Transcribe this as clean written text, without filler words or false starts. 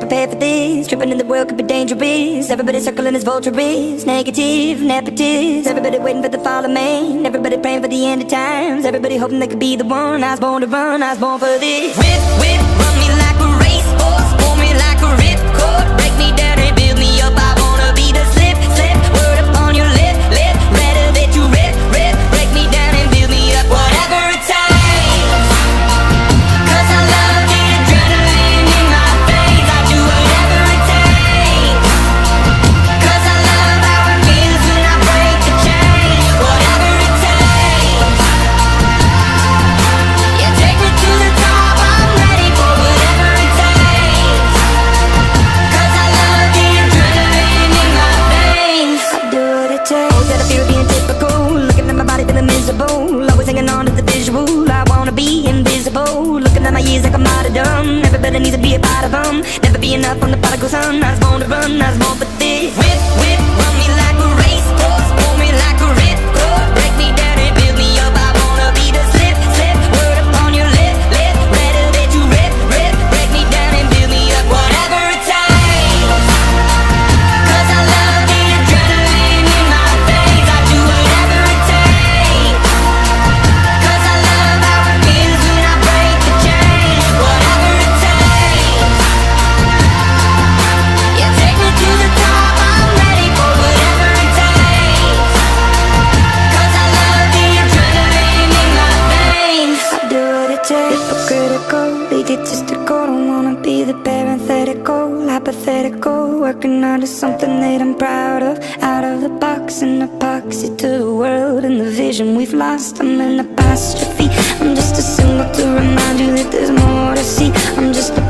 prepared for this. Tripping in the world could be dangerous. Everybody circling as vultures, negative, nepotist. Everybody waiting for the fall of man. Everybody praying for the end of times. Everybody hoping they could be the one. I was born to run, I was born for this. Whip, whip, run me like a racehorse, pull me like a ripcord. Break me down and build me up, I wanna be the slip, slip. Word upon your lip, lip. Rather that you rip, rip. Break me down and build me up, whatever it takes. Cause I love the adrenaline in my veins. I do whatever it takes. Cause I love how it feels when I break the chain. Whatever it takes. Yeah, take me to the top, I'm ready for whatever it takes. Cause I love the adrenaline in my veins. I do what it takes. Oh, that I feel being typical. Looking at my body feeling miserable. Always hanging on to the visual. I wanna be invisible. Looking at my years like I'm out of dumb. Everybody needs to be a part of them. Never be enough on the prodigal son. I was born to run, I was born for this. Whip, whip, run me like a racehorse, pull me like a ripcord. Break me down and build me up, I wanna be the slip, slip. Word upon your lip, lip. Rather that you rip, rip. Break me down and build me up, whatever it takes. Cause I love the adrenaline in my veins. I do whatever it takes. Cause I love how it feels when I break the chain. Whatever it takes. Yeah, take me to the top, I'm ready for whatever it takes. Cause I love the adrenaline in my veins. I do what it takes. Hypocritical, egotistical. Don't wanna be the parenthetical, hypothetical. Working out of something that I'm proud of. Out of the box, an epoxy to the world and the vision we've lost. I'm an apostrophe. I'm just a symbol to remind you that there's more to see. I'm just a